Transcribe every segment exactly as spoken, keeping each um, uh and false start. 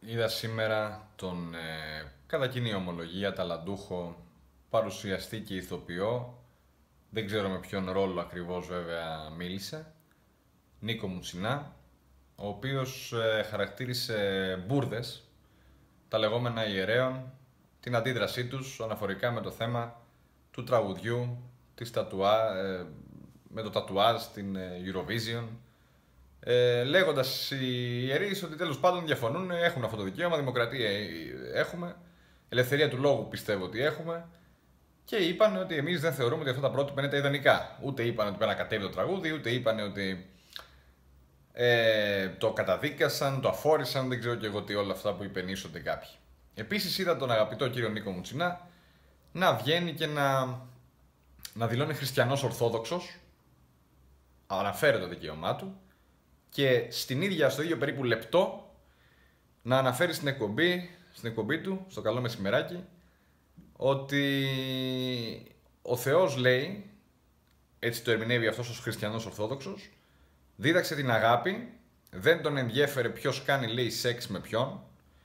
Είδα σήμερα τον ε, κατά κοινή ομολογία ταλαντούχο παρουσιαστή και ηθοποιό, δεν ξέρω με ποιον ρόλο ακριβώς βέβαια μίλησε, Νίκο Μουτσινά, ο οποίος ε, χαρακτήρισε μπουρδες τα λεγόμενα ιερέων, την αντίδρασή τους αναφορικά με το θέμα του τραγουδιού, της τατουά, ε, με το τατουάζ στην ε, Eurovision, ε, λέγοντας οι ιερείς ότι τέλος πάντων διαφωνούν, έχουν αυτό το δικαίωμα, δημοκρατία έχουμε, ελευθερία του λόγου πιστεύω ότι έχουμε, και είπαν ότι εμείς δεν θεωρούμε ότι αυτά τα πρότυπα είναι τα ιδανικά. Ούτε είπαν ότι πρέπει να κατέβει το τραγούδι, ούτε είπαν ότι ε, το καταδίκασαν, το αφόρησαν, δεν ξέρω και εγώ τι, όλα αυτά που υπενήσονται κάποιοι. Επίσης είδα τον αγαπητό κύριο Νίκο Μουτσινά να βγαίνει και να, να δηλώνει χριστιανός ορθόδοξος, αναφέρει το δικαίωμά του, και στην ίδια, στο ίδιο περίπου λεπτό να αναφέρει στην εκπομπή, στην εκπομπή του, στο καλό μεσημεράκι, ότι ο Θεός, λέει, έτσι το ερμηνεύει αυτός ως χριστιανός ορθόδοξος, δίδαξε την αγάπη, δεν τον ενδιέφερε ποιος κάνει, λέει, σεξ με ποιον,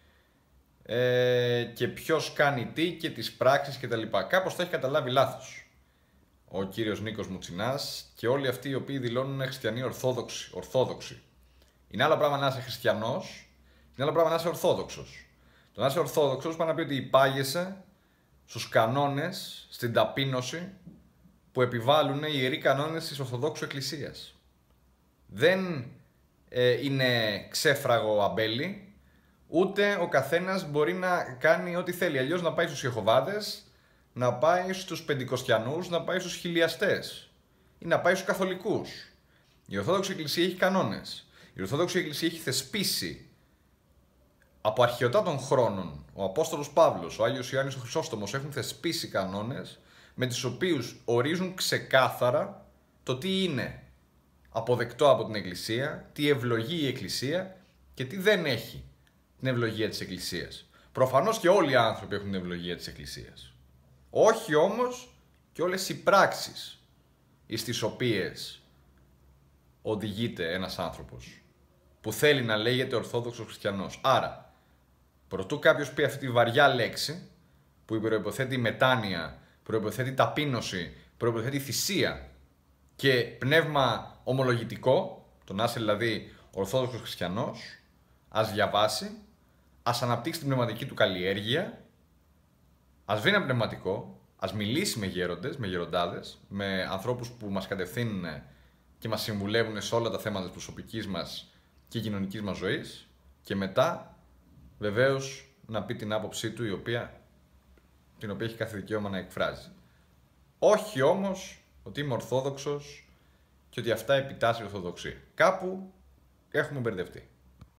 ε, και ποιος κάνει τι και τις πράξεις κτλ. Κάπως το έχει καταλάβει λάθος ο κύριος Νίκος Μουτσινάς και όλοι αυτοί οι οποίοι δηλώνουν χριστιανοί ορθόδοξοι. ορθόδοξοι. Είναι άλλο πράγμα να είσαι χριστιανός, είναι άλλο πράγμα να είσαι ορθόδοξος. Το να είσαι ορθόδοξος πάει να πει ότι υπάγεσαι στους κανόνες, στην ταπείνωση που επιβάλλουν οι ιεροί κανόνες της Ορθοδόξου Εκκλησίας. Δεν ε, είναι ξέφραγο αμπέλι, ούτε ο καθένας μπορεί να κάνει ό,τι θέλει. Αλλιώς να πάει στους Ιεχωβάδες, να πάει στους Πεντηκοστιανούς, να πάει στους Χιλιαστές ή να πάει στους Καθολικούς. Η Ορθόδοξη Εκκλησία έχει κανόνες. Η Ορθόδοξη Εκκλησία έχει θεσπίσει από αρχαιοτά των χρόνων. Ο Απόστολος Παύλος, ο Άγιος Ιωάννης ο Χρυσόστομος έχουν θεσπίσει κανόνες με τους οποίους ορίζουν ξεκάθαρα το τι είναι αποδεκτό από την Εκκλησία, τι ευλογεί η Εκκλησία και τι δεν έχει την ευλογία της Εκκλησίας. Προφανώς και όλοι οι άνθρωποι έχουν την ευλογία της Εκκλησίας. Όχι όμως και όλες οι πράξεις εις τις οποίες οδηγείται ένας άνθρωπος που θέλει να λέγεται Ορθόδοξος Χριστιανός. Άρα, προτού κάποιος πει αυτή τη βαριά λέξη που προϋποθέτει μετάνοια, προϋποθέτει ταπείνωση, προϋποθέτει θυσία και πνεύμα ομολογητικό, το να είσαι δηλαδή Ορθόδοξος Χριστιανός, ας διαβάσει, ας αναπτύξει την πνευματική του καλλιέργεια, ας βρει ένα πνευματικό, ας μιλήσει με γέροντες, με γεροντάδες, με ανθρώπους που μας κατευθύνουν και μας συμβουλεύουν σε όλα τα θέματα της προσωπικής μας και κοινωνικής μας ζωής, και μετά βεβαίως να πει την άποψή του, η οποία, την οποία έχει κάθε δικαίωμα να εκφράζει. Όχι όμως ότι είμαι Ορθόδοξος και ότι αυτά επιτάσσει η Ορθοδοξία. Κάπου έχουμε μπερδευτεί.